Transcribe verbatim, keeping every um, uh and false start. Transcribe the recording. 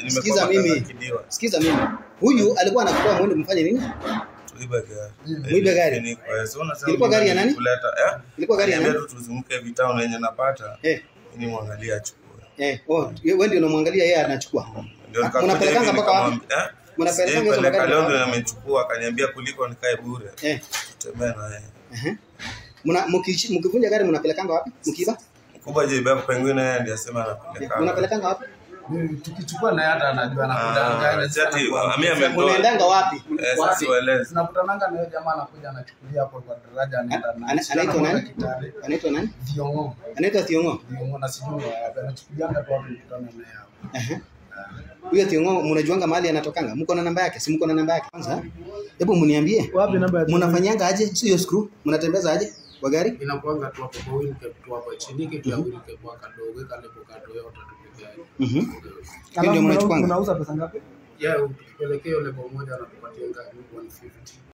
Sikiza mimi. Sikiza mimi. Huyu alikuwa anakutoa mwende mfanye nini? Tuiba gari. Muibe gari. Ilikuwa gari ya nani? Kuleta eh? Ilikuwa gari ya nani? Ndio tuzunguke vitao na yenye napata. Eh. Ni muangalia achukue. Eh, oh, wewe ndio unamwangalia yeye anachukua. Unapelekanga mpaka wapi? Eh? Mnapelekanga mpaka wapi? Leo ndio amechukua akaniambia kuliko nikae bure. Eh. Tutembea na yeye. Eh. Mna mkivunja gari mnapelekanga wapi? Mkiba? Mkubwa je baba pengine yeye ndiye asema anapeleka. Mnapelekanga wapi? Tukichukua na hata anajua anakudanganya. Chati mimi ametoa. Unaendanga wapi? Wapi waeleze. Tunakutananga na yule jamaa anakuja anachukulia hapo kwa daraja anaenda na. Anaitwa nani? Anaitwa nani? Thiongo. Anaitwa Thiongo. Thiongo na sijui anachukulianga kwa hapo mkutano na yao. Eh. Huyo Thiongo mnajuanga mahali anatokanga? Mko na namba yake? Si mko na namba yake? Kwanza hebu mniambie. Wapi namba yake? Mnafanyanga aje? Sio screw. Mnatembeza aje? Kwa gari? Inakuanga tu hapo kwa wheel cap tu hapo chini kitu ya wheel cap kwa kadogo kale kwa kadogo yote tupiga. Mhm. Hiyo ndio mnachukua. Unauza pesa ngapi? Yeah, ukipelekea yule kwa moja anatupatia ngapi? one fifty.